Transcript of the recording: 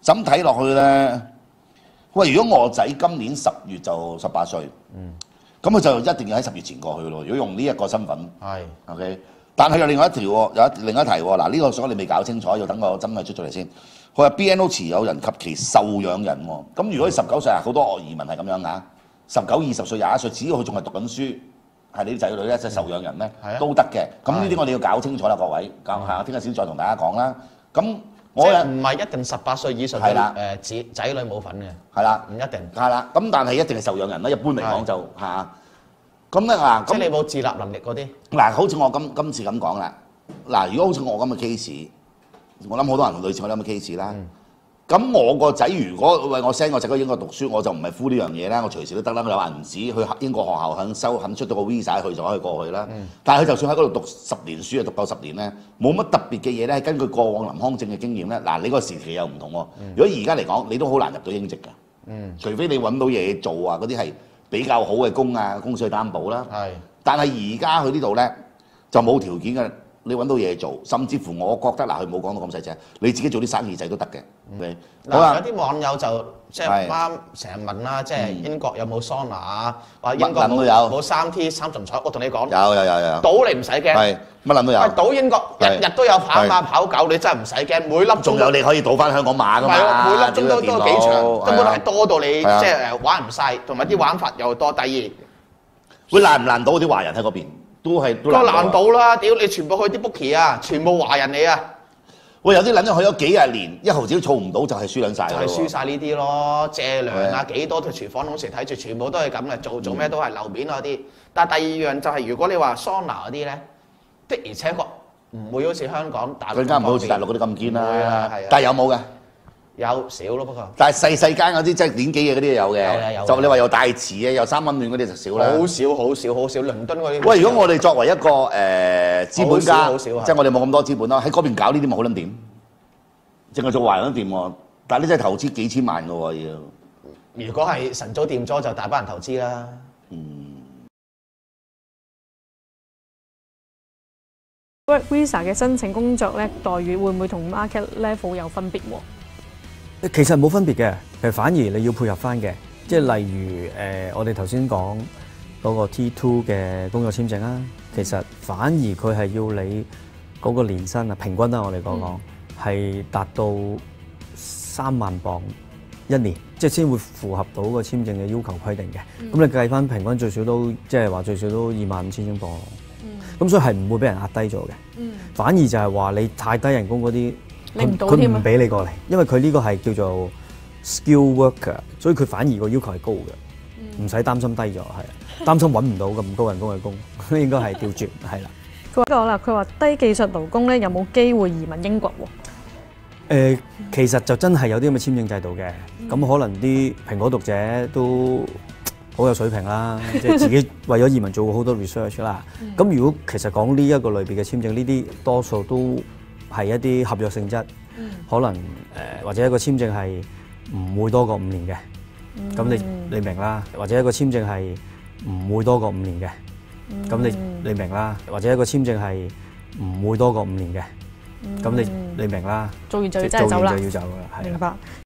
咁睇落去咧，喂，如果我仔今年10月就18歲，咁佢就一定要喺10月前過去咯。如果用呢一個身份， 係 OK。但係有另外一條喎，有另一題喎。嗱，呢個所以你未搞清楚，要等個真係出咗嚟先。佢話 BNO 持有人及其受養人喎。咁如果佢19歲啊，好多移民係咁樣㗎。19、20歲、21歲，只要佢仲係讀緊書，係你啲仔女咧，即係受養人咧，都得嘅。咁呢啲我哋要搞清楚啦，各位。搞下，聽日先再同大家講啦。咁我即係唔係一定18歲以上嘅仔女冇份嘅？ 係啦， 唔一定。 係啦，咁但係一定係受養人啦。一般嚟講就嚇。咁咧嗱， 即係你冇自立能力嗰啲。 嗱，好似我今次咁講啦。嗱，如果好似我咁嘅 case，我諗好多人類似我咁嘅 case 啦。咁我個仔如果喂我 send 我仔去英國讀書，我就唔係敷呢樣嘢啦，我隨時都得啦，有銀紙去英國學校肯出到個 visa 去就可以過去啦。但係佢就算喺嗰度讀10年書啊，讀夠10年咧，冇乜特別嘅嘢咧，根據過往林康正嘅經驗咧，嗱你個時期又唔同喎。如果而家嚟講，你都好難入到英籍㗎。除非你揾到嘢做啊，嗰啲係比較好嘅工啊，公司去擔保啦。 係。 但係而家佢呢度咧就冇條件嘅。你揾到嘢做，甚至乎我覺得嗱，佢冇講到咁細隻，你自己做啲生意仔都得嘅。 嗱，有啲網友就即係啱成日問啦，即係英國有冇桑拿啊？話英國冇3T 3重彩，我同你講， 有。 賭你唔使驚， 係乜撚都有。 喂，賭英國日日都有跑馬跑狗，你真係唔使驚，每粒鐘仲有你可以賭翻香港馬㗎嘛？ 係啊，每粒鐘都幾長，根本係多到你即係玩唔晒，同埋啲玩法又多。第二， 會難唔難賭啲華人喺嗰邊？都難到啦！屌你全部去啲 bookie 啊，全部華人嚟啊！ 喂，有啲撚咗去咗幾廿年，一毫子都儲唔到，就係輸撚晒。 就係輸晒呢啲咯，借糧啊幾多，廚房同時睇住，全部都係咁嘅，做咩都係樓面嗰啲。但係第二樣就係如果你話桑拿嗰啲咧，的而且確唔會好似香港大陸， 更加唔會好似大陸嗰啲咁堅啦。但係有冇嘅？ 有少咯，不過。但係細間嗰啲即係年紀嘅嗰啲有嘅，就你話有大池嘅，有3溫暖嗰啲就少啦。 好少，倫敦嗰啲。 喂，如果我哋作為一個資本家，即係我哋冇咁多資本啦，喺嗰邊搞呢啲咪好撚掂？淨係做華人都掂喎，但係呢真係投資幾千萬嘅喎要。 如果係晨早掂咗，就大班人投資啦。 Work Visa 嘅申請工作咧，待遇會唔會同 market level 有分別喎？ 其實冇分別嘅，其實反而你要配合翻嘅，即係例如我哋頭先講嗰個 T2 嘅工作簽證啦，其實反而佢係要你嗰個年薪啊，平均啦我哋講係達到3萬磅1年，即係先會符合到個簽證嘅要求規定嘅。咁你計翻平均最少都即係話最少都25,000英鎊咯。咁所以係唔會俾人壓低咗嘅。反而就係話你太低人工嗰啲。佢唔俾你過嚟，因為佢呢個係叫做 skill worker， 所以佢反而個要求係高嘅，唔使擔心低咗，係擔心揾唔到咁高人工嘅工，應該係調轉，係啦。 佢講啦，佢話低技術勞工咧有冇機會移民英國喎？ 其實就真係有啲咁嘅簽證制度嘅，咁可能啲蘋果讀者都好有水平啦，即係自己為咗移民做過好多 research 啦。咁如果其實講呢一個類別嘅簽證，呢啲多數都係一啲合約性質，可能或者一個簽證係唔會多過5年嘅，咁你明啦。或者一個簽證係唔會多過5年嘅，咁你明啦。或者一個簽證係唔會多過5年嘅，咁你明啦。 做完就要真係走啦。 做完就要走啦，係。 明白。